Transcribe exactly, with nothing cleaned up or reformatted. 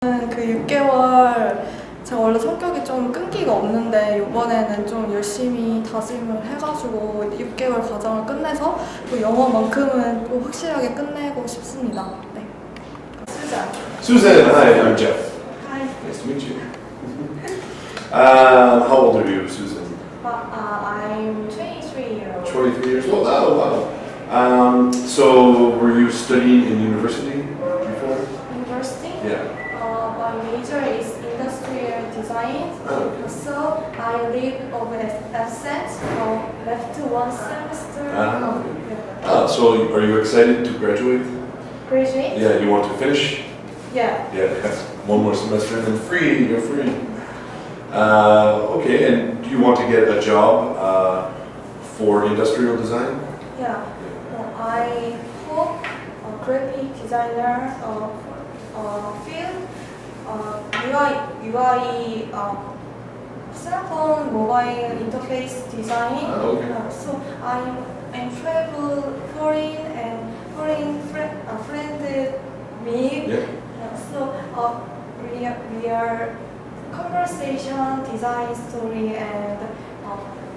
그 육 개월 제가 원래 성격이 좀 끈기가 없는데 이번에는 좀 열심히 다짐을 해가지고 육 개월 과정을 끝내서 또 영어만큼은 또 확실하게 끝내고 싶습니다. 네. 수잔. Susan, hi, I'm Jeff. Hi. Nice to meet you. um, how old are you, Susan? Uh, uh, I'm twenty-three years old. twenty-three years old. Oh, wow. Um, so, were you studying in university before? University? Yeah. Uh, my major is industrial design. Oh. So I leave of absent uh, left one semester. Ah. Yeah. Ah, so, are you excited to graduate? Graduate? Yeah, you want to finish? Yeah. Yeah, that's one more semester and then free, you're free. Uh, okay, and do you want to get a job uh, for industrial design? Yeah. Uh, I hope a graphic designer uh, uh, field, uh, U I, U I uh, cell phone mobile interface design. Ah, okay. Uh, so I'm and travel foreign and foreign friend uh, friend meet. Yeah. Uh, so uh, we are, we are conversation, design story, and uh,